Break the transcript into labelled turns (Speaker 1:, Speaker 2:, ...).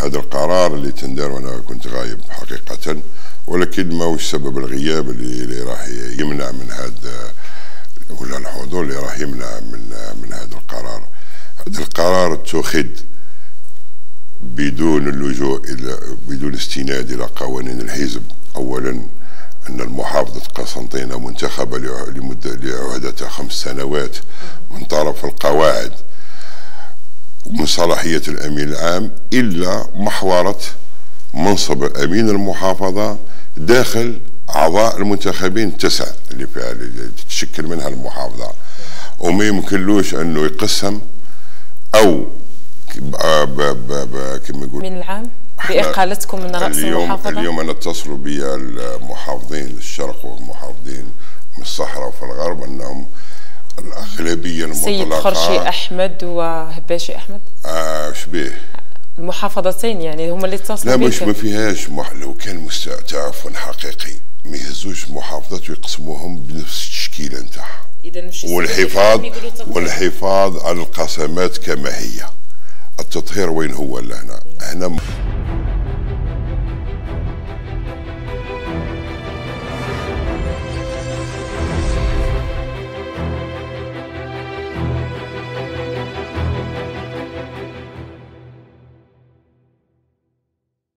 Speaker 1: هذا القرار اللي تندار وانا كنت غايب حقيقه، ولكن ماهوش سبب الغياب اللي راح يمنع من هذا، ولا الحضور اللي راح يمنع من هذا القرار. هذا القرار اتخذ بدون اللجوء الى، بدون استناد الى قوانين الحزب. اولا ان المحافظه قسنطينه منتخبه لعهده 5 سنوات من طرف القواعد ومن صلاحيه الامين العام، الا محورة منصب امين المحافظه داخل اعضاء المنتخبين 9 اللي فيها اللي تتشكل منها المحافظه، وما يمكنلوش انه يقسم او كما يقول
Speaker 2: من العام باقالتكم من راس المحافظه.
Speaker 1: اليوم انا اتصلوا بي المحافظين الشرق والمحافظين من الصحراء وفي الغرب انهم الاغلبيه المطلقه
Speaker 2: سيد خرشي احمد وهباشي احمد
Speaker 1: شبيه
Speaker 2: المحافظتين يعني هما اللي اتصلوا.
Speaker 1: لا مش ما فيهاش لو كان تعافن حقيقي ما يهزوش محافظات ويقسموهم بنفس التشكيله نتاعها، والحفاظ على القسمات كما هي. التطهير وين هو لهنا؟ هنا